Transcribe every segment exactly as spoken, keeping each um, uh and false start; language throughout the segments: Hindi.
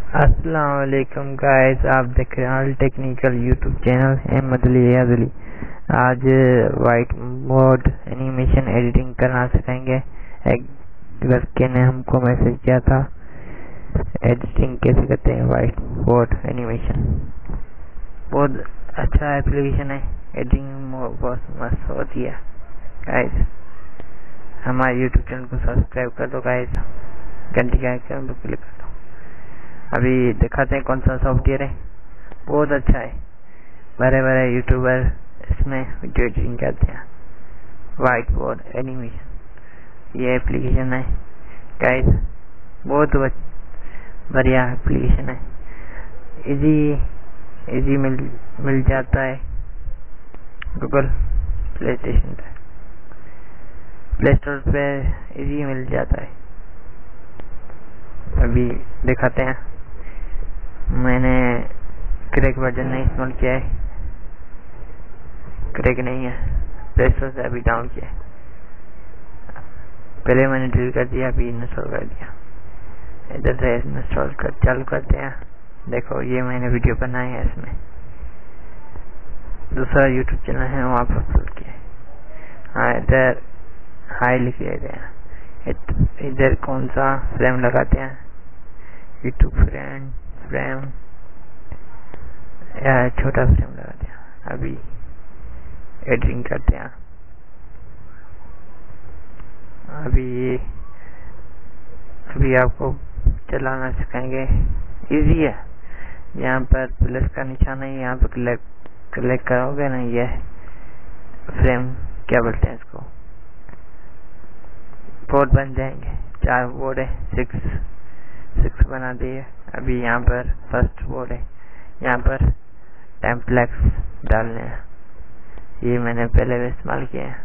अस्सलाम वालेकुम गाइस, आप देख रहे हैं all technical YouTube channel Ahmad Ali Ali. आज वाइट बोर्ड एनिमेशन एडिटिंग करना सिखाएंगे। एक लड़के ने हमको मैसेज किया था एडिटिंग कैसे करते हैं वाइट बोर्ड एनिमेशन। बहुत अच्छा एप्लीकेशन है, एडिटिंग बहुत मस्त होती है गाइस। हमारे यूट्यूब चैनल को सब्सक्राइब कर दो गाइस, घंटी के आइकन पर क्लिक कर दो। अभी दिखाते हैं कौन सा सॉफ्टवेयर है, बहुत अच्छा है। बड़े बड़े यूट्यूबर इसमें वीडियो एडिटिंग करते हैं। वाइट बोर्ड एनिमेशन ये एप्लीकेशन है गाइस, बहुत बढ़िया एप्लीकेशन है। इजी इजी मिल मिल जाता है गूगल प्ले स्टेशन पे, प्ले स्टोर पे इजी मिल जाता है। अभी दिखाते हैं, मैंने क्रैक वर्जन नहीं इंस्टॉल किया है, क्रैक नहीं है, प्ले स्टोर से अभी डाउन किया है। पहले मैंने डिलीट कर दिया, अभी इंस्टॉल कर दिया। इधर से इंस्टॉल कर चालू करते हैं। देखो ये मैंने वीडियो बनाया है, इसमें दूसरा यूट्यूब चैनल है वहाँ पर अपलोड किया है। हाँ इधर हाई लिख देते हैं। इधर कौन सा फ्रेम लगाते हैं, यूट्यूब फ्रेम फ्रेम या छोटा फ्रेम लगाते हैं। अभी एडिटिंग करते हैं। अभी अभी आपको चलाना सिखाएंगे, इजी है। यहाँ पर प्लस का निशान है, यहाँ पर क्लिक क्लिक करोगे ना, ये फ्रेम क्या बोलते हैं इसको, बोर्ड बन जाएंगे। चार बोर्ड है, सिक्स सिक्स बना दिए। अभी यहाँ पर फर्स्ट बोर्ड है, यहाँ पर टेम्पलेट्स डालने हैं, ये मैंने पहले भी इस्तेमाल किए हैं।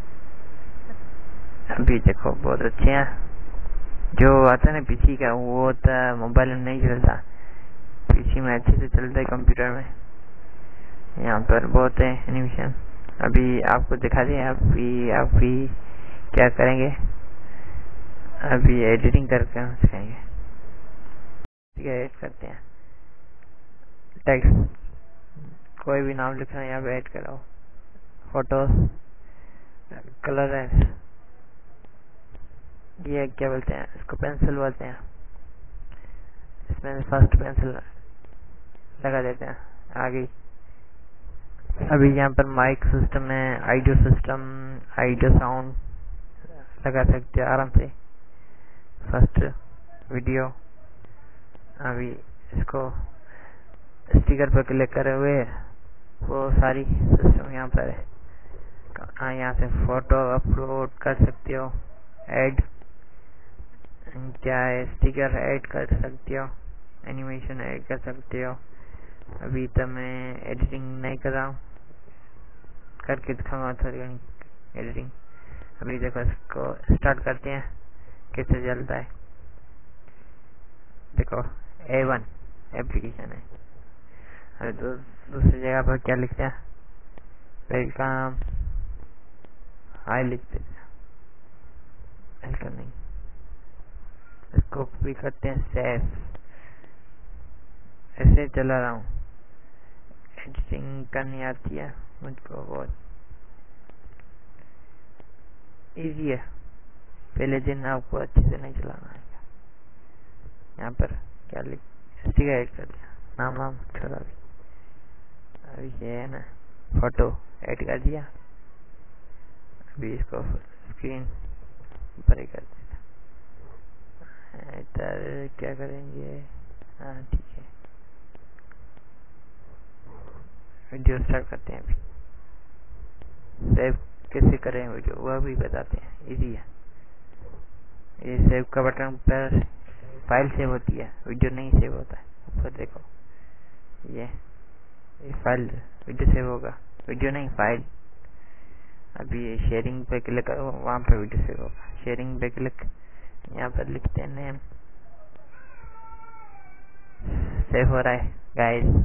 अभी देखो बहुत अच्छे हैं। जो आता है ना पीसी का, वो तो मोबाइल में नहीं चलता, पीसी में अच्छे से चलता है, कंप्यूटर में। यहाँ पर बहुत है एनिमेशन। अभी आपको दिखा दिए, अभी आप भी क्या करेंगे, अभी एडिटिंग करके हम सिखाएंगे। एड करते हैं, टेक्स्ट कोई भी नाम लिखना है, यहाँ पे ऐड करो। फोटोज, कलर है, ये क्या बोलते हैं इसको, पेंसिल बोलते हैं। इसमें फर्स्ट पेंसिल लगा देते हैं आगे। अभी यहाँ पर माइक सिस्टम है, ऑडियो सिस्टम, ऑडियो साउंड लगा सकते हैं आराम से। फर्स्ट वीडियो, अभी इसको स्टिकर पर क्लिक करे हुए वो सारी सिस्टम यहाँ पर है। हाँ यहाँ से फोटो अपलोड कर सकते हो, ऐड क्या है, स्टिकर ऐड कर सकते हो, एनिमेशन ऐड कर सकते हो। अभी तो मैं एडिटिंग नहीं कर रहा हूँ, करके दिखाऊंगा थोड़ी एडिटिंग। अभी देखो इसको स्टार्ट करते हैं, कैसे चलता है। देखो ए वन एप्लीकेशन है। अरे दू, दूसरी जगह पर क्या लिखते हैं, वेलकम हाई लिखते हैं, वेलकम नहीं। इसको भी करते हैं सेव। ऐसे चला रहा हूँ, एडिटिंग करनी आती है मुझको, बहुत इजी है। पहले दिन आपको अच्छे से नहीं चलाना है। यहाँ पर क्या लिख, स्टिकर ऐड कर दिया, नाम नाम छोड़ा भी। अभी ये है ना, फोटो ऐड कर दिया। अभी इसको स्क्रीन पर कर दिया। इधर क्या करेंगे, हाँ ठीक है, वीडियो स्टार्ट करते हैं। अभी सेव कैसे करें वीडियो वह भी बताते हैं, इजी है। ये सेव का बटन पर फाइल सेव होती है, वीडियो नहीं सेव होता है। ऊपर देखो ये ये फाइल, वीडियो सेव होगा, वीडियो नहीं फाइल। अभी ये शेयरिंग पे क्लिक करो, वहाँ पर वीडियो सेव होगा। शेयरिंग पे क्लिक, यहाँ पर लिखते हैं नेम, सेव हो रहा है गाइस।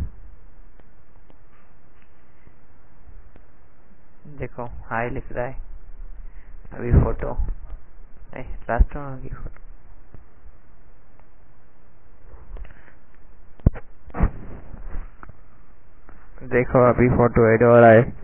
देखो हाई लिख रहा है। अभी फोटो लास्ट में होगी फोटो, देखो अभी फोटो ऐड हो रहा है।